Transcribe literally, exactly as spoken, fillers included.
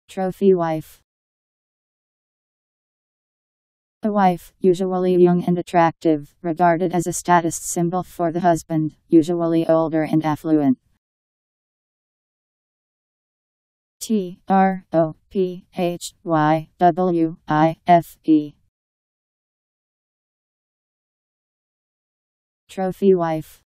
Trophy wife. A wife, usually young and attractive, regarded as a status symbol for the husband, usually older and affluent. T R O P H Y W I F E. Trophy wife.